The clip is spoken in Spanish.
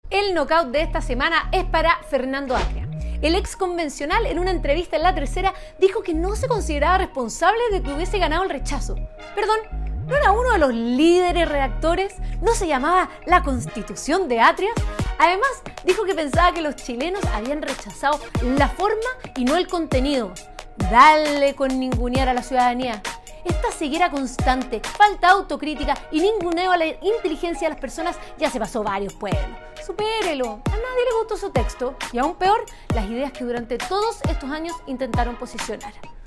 El knockout de esta semana es para Fernando Atria. El ex convencional, en una entrevista en La Tercera, dijo que no se consideraba responsable de que hubiese ganado el rechazo. Perdón, ¿no era uno de los líderes redactores? ¿No se llamaba La Constitución de Atria? Además, dijo que pensaba que los chilenos habían rechazado la forma y no el contenido. Dale con ningunear a la ciudadanía. Esta ceguera constante, falta de autocrítica y ninguneo a la inteligencia de las personas ya se pasó varios pueblos. Supérelo. A nadie le gustó su texto y aún peor, las ideas que durante todos estos años intentaron posicionar.